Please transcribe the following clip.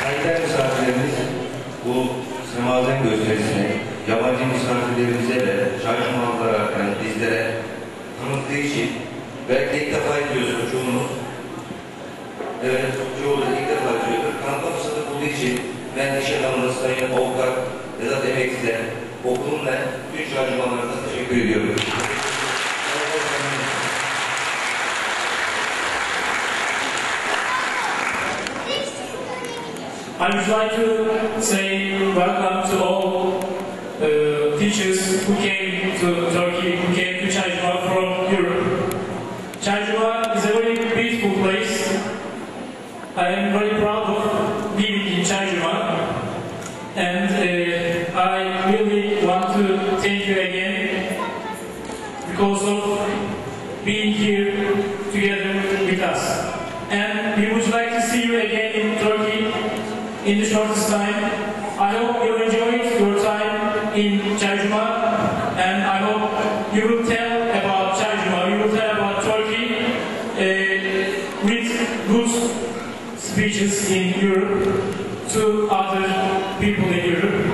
Saygıdeğer misafirlerimiz, bu semazen gösterisini yabancı misafirlerimize ve çarşımalılara, yani bizlere tanıttığı için belki ilk defa izliyorsunuz çoğunuz. Evet, çoğu da ilk defa izliyordur. Tanıtma fırsatı bulduğu için ben iş adamları, sayın avukat, Vedat Emekli'de, okulun ve tüm çarşımalarına teşekkür ediyorum. I would like to say welcome to all teachers who came to Turkey, who came to Çaycuma from Europe. Çaycuma is a very beautiful place. I am very proud of living in Çaycuma, and I really want to thank you again because of being here together with us. And we would like to see you again in Turkey in the shortest time. I hope you enjoyed your time in Çaycuma, and I hope you will tell about Çaycuma, you will tell about Turkey with good speeches in Europe to other people in Europe.